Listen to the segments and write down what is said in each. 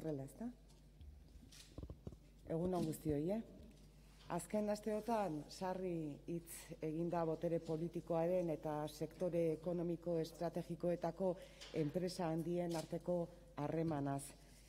horrela, ezta? Egun on guztioi, Azken asteotan sarri hitz eginda botere politikoaren eta sektore ekonomiko estrategikoetako enpresa handien arteko harremanaz.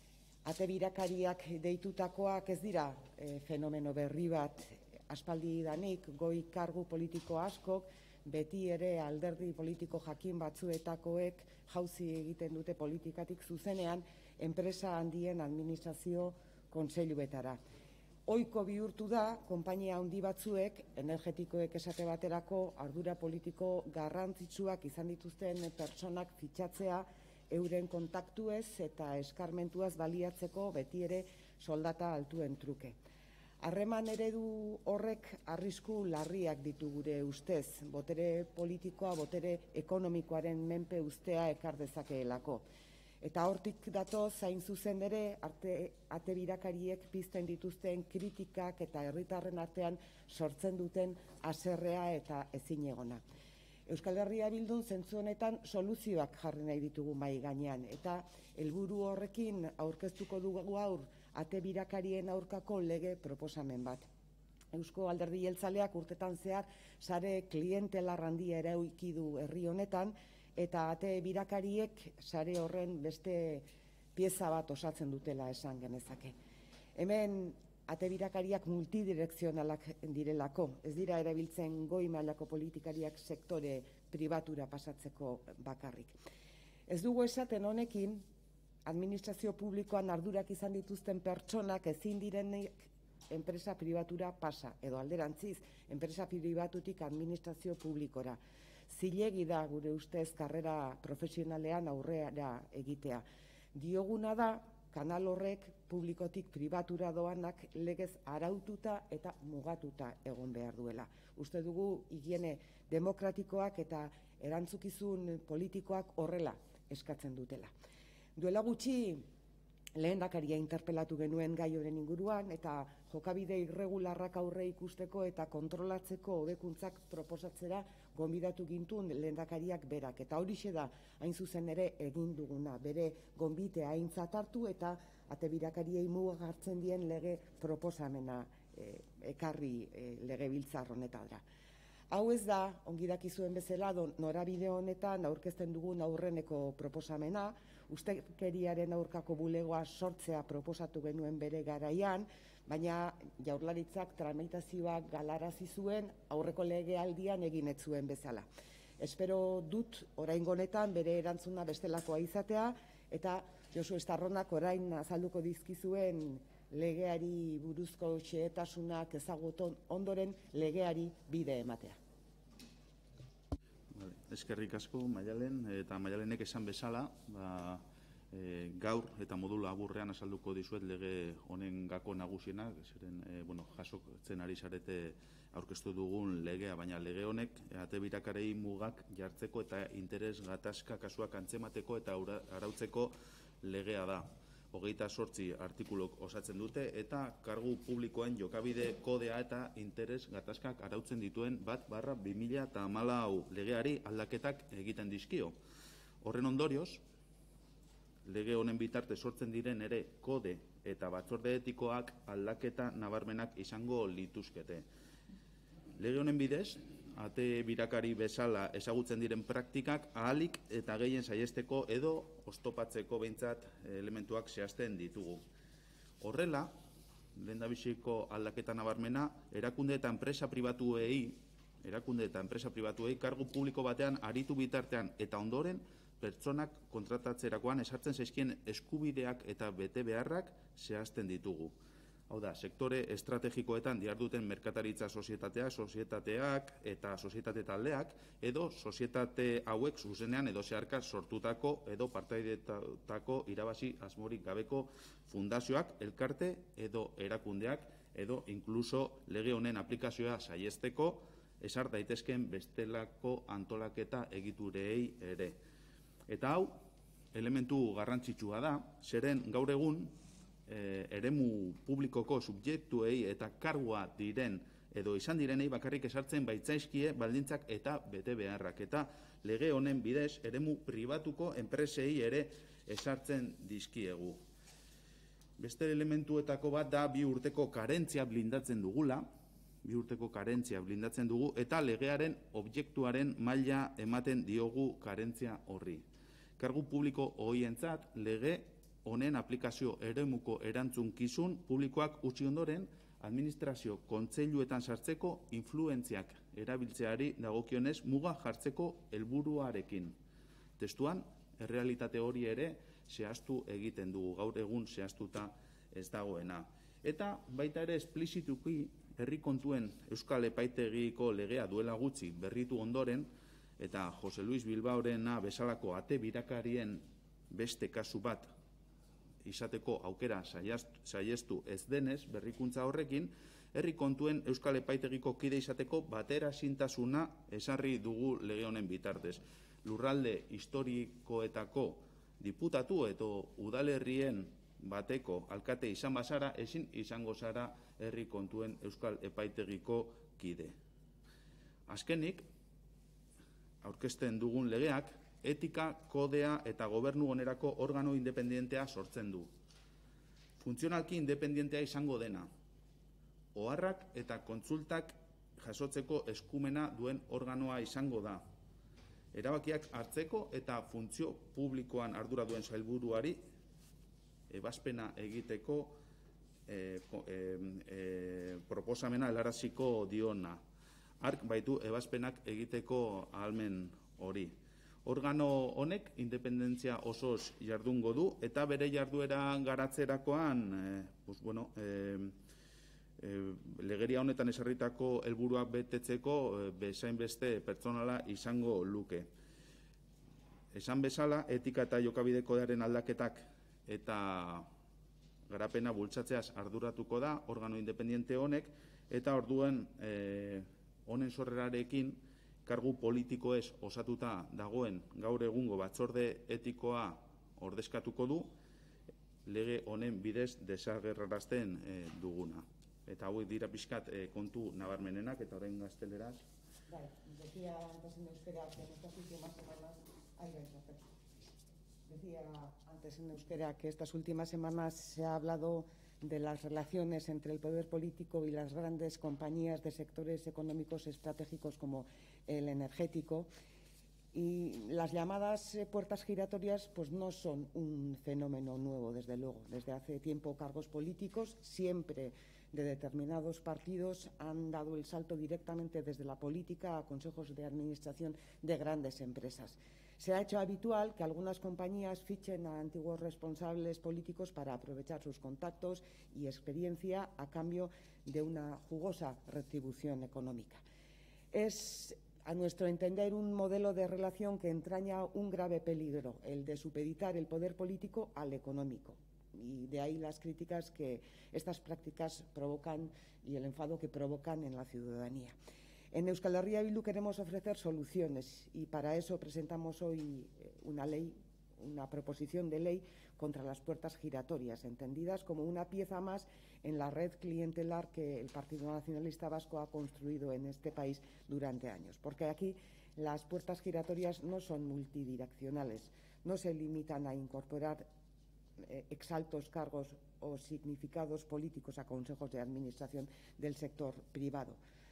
Ate birakariak deitutakoak ez dira fenomeno berri bat, aspaldi danik goi kargu politiko askok beti ere alderdi politiko jakin batzuetakoek jauzi egiten dute politikatik zuzenean enpresa handien administrazio kontseiluetara. Ohiko bihurtu da, konpainia handi batzuek, energetikoek esate baterako ardura politiko garrantzitsuak izan dituzten pertsonak fitxatzea euren kontaktuez eta eskarmentuaz baliatzeko beti ere soldata altuen truke. Harreman eredu horrek arrisku larriak ditu gure ustez, botere politikoa, botere ekonomikoaren menpe ustea ekar dezakeelako. Eta hortik datoz hain zuzen ere ate birakariek pizten dituzten kritikak eta herritarren artean sortzen duten haserrea eta ezinegona. Euskal Herria Bildun zentzu honetan soluzioak jarri nahi ditugu mahai gainean eta helburu horrekin aurkeztuko dugu gaur ate birakarien aurkako lege proposamen bat. Eusko Alderdi Jeltzaleak urtetan zehar sare klientelar handia eraiki du herri honetan eta ate birakariek sare horren beste pieza bat osatzen dutela esan genezake. Hemen ate birakariak multidirekzionalak direlako, ez dira erabiltzen goi mailako politikariak sektore pribatura pasatzeko bakarrik. Ez dugu esaten honekin, administrazio publikoan ardurak izan dituzten pertsonak ezin direnek enpresa pribatura pasa, edo alderantziz, enpresa pribatutik administrazio publikora. Zilegi da gure ustez karrera profesionalean aurrera egitea. Dioguna da, kanal horrek publikotik pribatura doanak legez araututa eta mugatuta egon behar duela. Uste dugu higiene demokratikoak eta erantzukizun politikoak horrela eskatzen dutela. Duela gutxi lehendakaria interpelatu genuen gai horren inguruan eta jokabide irregularrak aurre ikusteko eta kontrolatzeko hobekuntzak proposatzera gonbidatu gintuen lehendakariak berak. Eta horixe da hain zuzen ere egin duguna, bere gonbitea aintzat hartu eta ate birakariei muga hartzen dien lege proposamena ekarri legebiltzar honetara. Hau ez da, ongi dakizuen bezala, norabide honetan aurkezten dugun aurreneko proposamena, ustekeriaren aurkako bulegoa sortzea proposatu genuen bere garaian, baina Jaurlaritzak tramitazioak galarazi zuen aurreko legealdian egin ez zuen bezala. Espero dut oraingo honetan bere erantzuna bestelakoa izatea eta Josu Estarronak orain azalduko dizkizuen legeari buruzko xehetasunak ezagutu ondoren legeari bide ematea. Eskerrik asko, Maialen, eta Maialenek esan bezala, gaur eta modu laburrean azalduko dizuet lege honen gako nagusienak, zeren jasotzen ari zarete aurkeztu dugun legea, baina lege honek ate birakarei mugak jartzeko eta interes gatazka kasuak antzemateko eta arautzeko legea da. 28 artikulok osatzen dute eta kargu publikoen jokabide kodea eta interes gatazkak arautzen dituen 1/2014 legeari aldaketak egiten dizkio. Horren ondorioz, lege honen bitarte sortzen diren ere kode eta batzorde etikoak aldaketa nabarmenak izango lituzkete. Lege honen bidez, ate birakari bezala ezagutzen diren praktikak ahalik eta gehien saihesteko edo oztopatzeko behintzat elementuak zehazten ditugu. Horrela, lehendabiziko aldaketa nabarmena, erakunde eta enpresa pribatuei kargu publiko batean aritu bitartean eta ondoren pertsonak kontratatzerakoan esartzen zaizkien eskubideak eta bete beharrak zehazten ditugu. Hau da, sektore estrategikoetan diharduten merkataritza sozietateak eta sozietate taldeak edo sozietate hauek zuzenean edo zeharka sortutako edo partaidetako irabazi asmorik gabeko fundazioak, elkarte edo erakundeak edo inkluso lege honen aplikazioa saihesteko esar daitezken bestelako antolaketa egiturei ere. Eta hau, elementu garrantzitsua da, zeren gaur egun eremu publikoko subjektuei eta kargua diren edo izan direnei bakarrik esartzen baitzaizkie baldintzak eta bete beharrak. Eta lege honen bidez eremu pribatuko enpresei ere esartzen dizkiegu. Beste elementuetako bat da 2 urteko karentzia blindatzen dugula, 2 urteko karentzia blindatzen dugu, eta legearen objektuaren maila ematen diogu karentzia horri. Kargu publiko horientzat lege honen aplikazio eremuko erantzunkizun publikoak utzi ondoren, administrazio kontseiluetan sartzeko influentziak erabiltzeari dagokionez muga jartzeko helburuarekin. Testuan, errealitate hori ere zehaztu egiten dugu, gaur egun zehaztuta ez dagoena. Eta baita ere esplizituki herri kontuen Euskal Epaitegiko legea duela gutxi berritu ondoren, eta Jose Luis Bilbaorena bezalako ate birakarien beste kasu bat izateko aukera saihestu ez denez berrikuntza horrekin, herri kontuen Euskal Epaitegiko kide izateko bateraezintasuna ezarri dugu lege honen bitartez. Lurralde historikoetako diputatu edo udalerrien bateko alkate izan bazara, ezin izango zara herri kontuen Euskal Epaitegiko kide. Azkenik, aurkezten dugun legeak, etika, kodea eta gobernu onerako organo independentea sortzen du. Funtzionalki independentea izango dena. Oharrak eta kontsultak jasotzeko eskumena duen organoa izango da. Erabakiak hartzeko eta funtzio publikoan ardura duen sailburuari ebazpena egiteko proposamena helaraziko diona. Hark baitu ebazpenak egiteko ahalmen hori. Organo honek independentzia osoz jardungo du eta bere jarduera garatzerakoan legeria honetan ezarritako helburuak betetzeko bezain beste pertsonala izango luke. Esan bezala, etika eta jokabide kodearen aldaketak eta garapena bultzatzeaz arduratuko da organo independiente honek, eta orduen honen sorrerarekin kargu politikoez osatuta dagoen gaur egungo batzorde etikoa ordezkatuko du lege honen bidez desagerrarazten duguna. Eta hauek dira pixkat kontu nabarmenenak, eta orain gazteleraz. Decía antes en euskera que en estas últimas semanas que estas últimas semanas se ha hablado de las relaciones entre el poder político y las grandes compañías de sectores económicos estratégicos como el energético. Y las llamadas puertas giratorias pues no son un fenómeno nuevo, desde luego. Desde hace tiempo cargos políticos, siempre de determinados partidos, han dado el salto directamente desde la política a consejos de administración de grandes empresas. Se ha hecho habitual que algunas compañías fichen a antiguos responsables políticos para aprovechar sus contactos y experiencia a cambio de una jugosa retribución económica. Es, a nuestro entender, un modelo de relación que entraña un grave peligro, el de supeditar el poder político al económico. Y de ahí las críticas que estas prácticas provocan y el enfado que provocan en la ciudadanía. En Euskal Herria Bildu queremos ofrecer soluciones y para eso presentamos hoy una proposición de ley contra las puertas giratorias, entendidas como una pieza más en la red clientelar que el Partido Nacionalista Vasco ha construido en este país durante años. Porque aquí las puertas giratorias no son multidireccionales, no se limitan a incorporar exaltos cargos o significados políticos a consejos de administración del sector privado.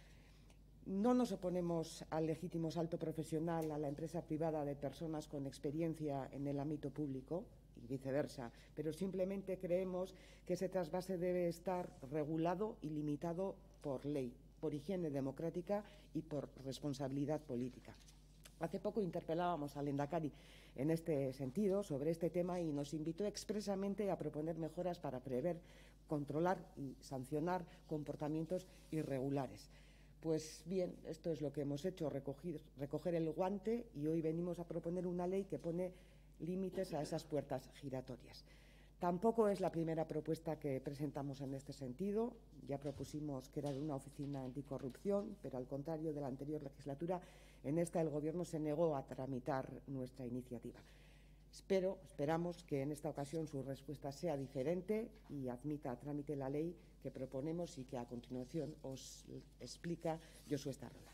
No nos oponemos al legítimo salto profesional a la empresa privada de personas con experiencia en el ámbito público y viceversa, pero simplemente creemos que ese trasvase debe estar regulado y limitado por ley, por higiene democrática y por responsabilidad política. Hace poco interpelábamos al Lehendakari en este sentido sobre este tema y nos invitó expresamente a proponer mejoras para prever, controlar y sancionar comportamientos irregulares. Pues bien, esto es lo que hemos hecho, recoger el guante, y hoy venimos a proponer una ley que pone límites a esas puertas giratorias. Tampoco es la primera propuesta que presentamos en este sentido. Ya propusimos crear una oficina anticorrupción, pero al contrario de la anterior legislatura, en esta el Gobierno se negó a tramitar nuestra iniciativa. Esperamos que en esta ocasión su respuesta sea diferente y admita a trámite la ley que proponemos y que a continuación os explica Josu Estarrola.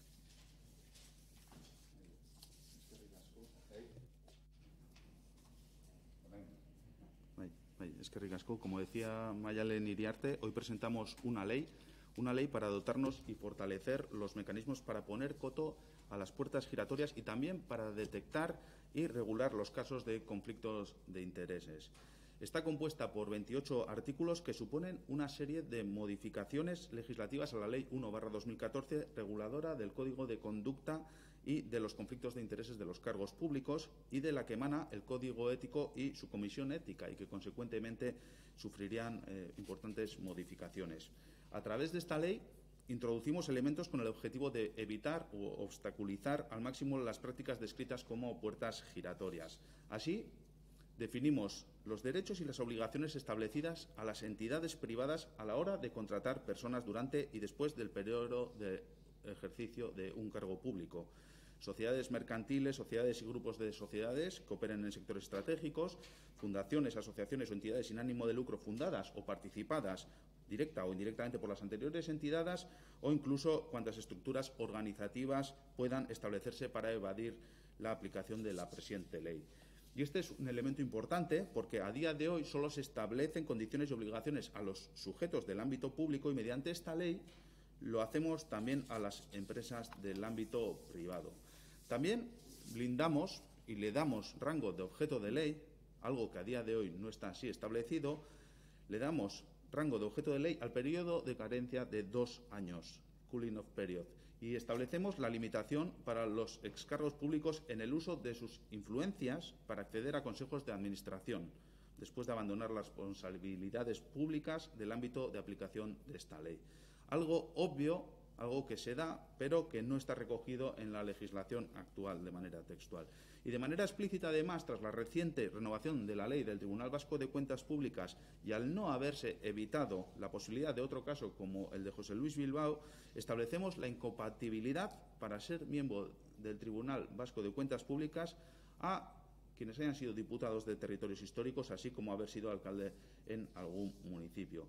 Eskerrik asko. Como decía Mayalen Iriarte, hoy presentamos una ley para dotarnos y fortalecer los mecanismos para poner coto a las puertas giratorias y también para detectar y regular los casos de conflictos de intereses. Está compuesta por 28 artículos que suponen una serie de modificaciones legislativas a la Ley 1/2014, reguladora del Código de Conducta y de los conflictos de intereses de los cargos públicos, y de la que emana el Código Ético y su Comisión Ética, y que consecuentemente sufrirían importantes modificaciones. A través de esta ley introducimos elementos con el objetivo de evitar o obstaculizar al máximo las prácticas descritas como puertas giratorias. Así, definimos los derechos y las obligaciones establecidas a las entidades privadas a la hora de contratar personas durante y después del periodo de ejercicio de un cargo público. Sociedades mercantiles, sociedades y grupos de sociedades que operen en sectores estratégicos, fundaciones, asociaciones o entidades sin ánimo de lucro fundadas o participadas directa o indirectamente por las anteriores entidades, o incluso cuantas estructuras organizativas puedan establecerse para evadir la aplicación de la presente ley. Y este es un elemento importante porque a día de hoy solo se establecen condiciones y obligaciones a los sujetos del ámbito público, y mediante esta ley lo hacemos también a las empresas del ámbito privado. También blindamos y le damos rango de objeto de ley, algo que a día de hoy no está así establecido. Le damos rango de objeto de ley al periodo de carencia de 2 años, cooling off period, y establecemos la limitación para los excargos públicos en el uso de sus influencias para acceder a consejos de administración, después de abandonar las responsabilidades públicas del ámbito de aplicación de esta ley. Algo obvio, algo que se da, pero que no está recogido en la legislación actual de manera textual. Y de manera explícita, además, tras la reciente renovación de la ley del Tribunal Vasco de Cuentas Públicas y al no haberse evitado la posibilidad de otro caso como el de José Luis Bilbao, establecemos la incompatibilidad para ser miembro del Tribunal Vasco de Cuentas Públicas a quienes hayan sido diputados de territorios históricos, así como haber sido alcalde en algún municipio.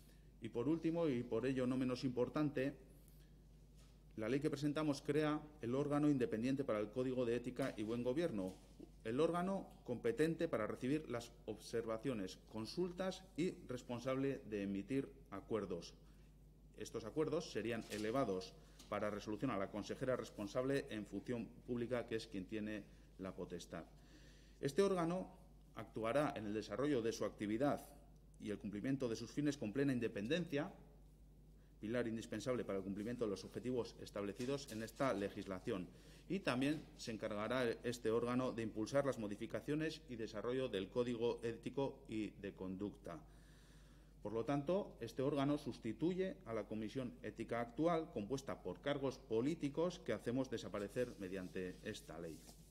Y por último, y por ello no menos importante, la ley que presentamos crea el órgano independiente para el Código de Ética y Buen Gobierno, el órgano competente para recibir las observaciones, consultas y responsable de emitir acuerdos. Estos acuerdos serían elevados para resolución a la consejera responsable en función pública, que es quien tiene la potestad. Este órgano actuará en el desarrollo de su actividad y el cumplimiento de sus fines con plena independencia, pilar indispensable para el cumplimiento de los objetivos establecidos en esta legislación. Y también se encargará este órgano de impulsar las modificaciones y desarrollo del Código Ético y de Conducta. Por lo tanto, este órgano sustituye a la Comisión Ética actual, compuesta por cargos políticos que hacemos desaparecer mediante esta ley.